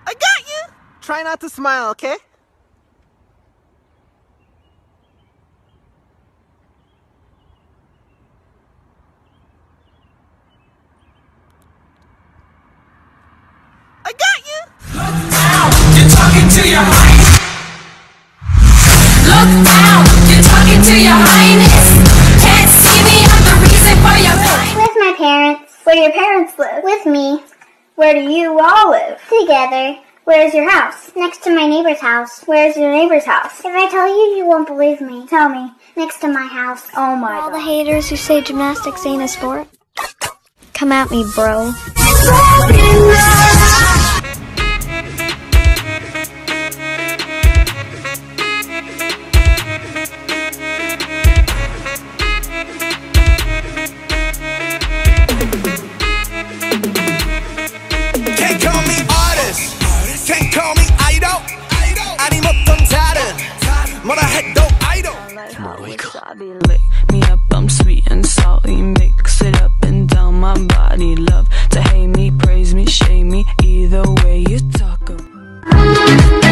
I got you! Try not to smile, okay? I got you! Look down, you're talking to your highness. Look down, you're talking to your highness. Can't see me, I'm the reason for your blindness. With my parents. Where do your parents live? With me. Where do you all live? Together. Where's your house? Next to my neighbor's house. Where's your neighbor's house? If I tell you, you won't believe me. Tell me. Next to my house. Oh my God. All the haters who say gymnastics ain't a sport, come at me, bro. Can't call me artist, can't call me idol. 아님 어떤 다른 뭐라 해도 idol. Wasabi lick me up, I'm sweet and salty. Mix it up and down my body. Love to hate me, praise me, shame me. Either way you talk about.